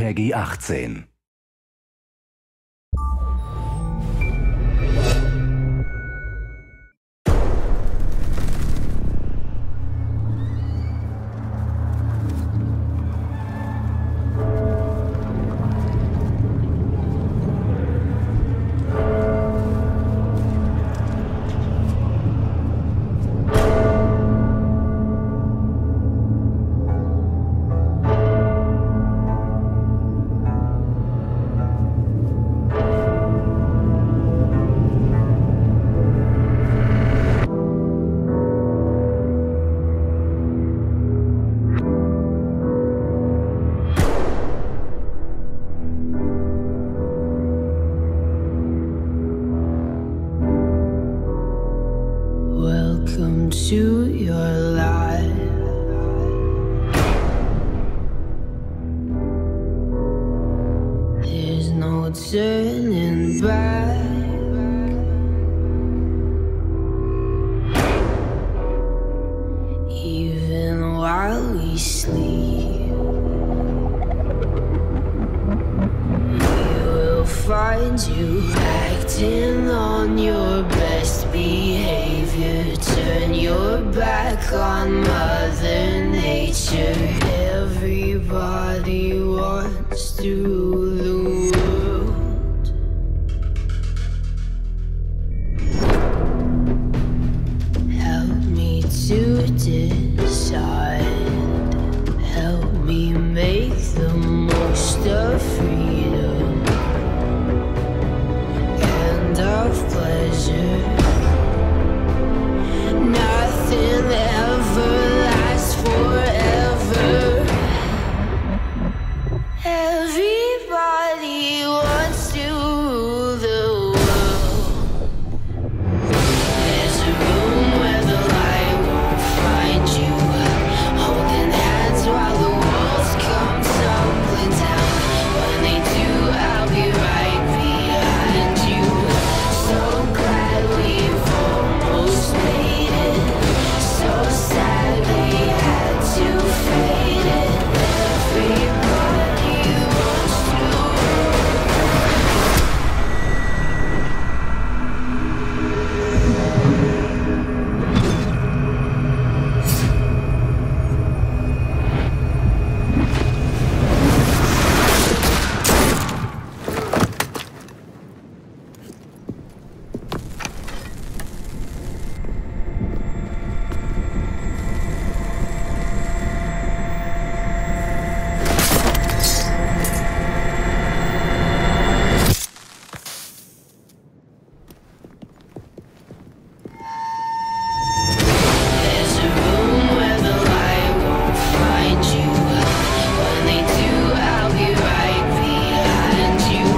PEGI 18. Welcome to your life. There's no turning back. Even while we sleep, we will find you acting on your best behavior. Turn your back on Mother Nature. Everybody wants to rule the world. Help me to decide. Help me make the most of freedom and of pleasure. Nothing ever lasts forever. Everybody wants to rule the world. There's a room where the light won't find you, holding hands while the walls come tumbling down. When they do, I'll be right behind you. So glad we've almost made it. So sad we had to fade it. Everybody wants to. There's a room where the light won't find you. When they do, I'll be right behind you.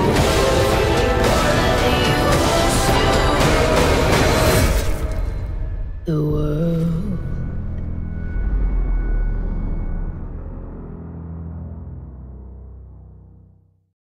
Everybody wants to. The world.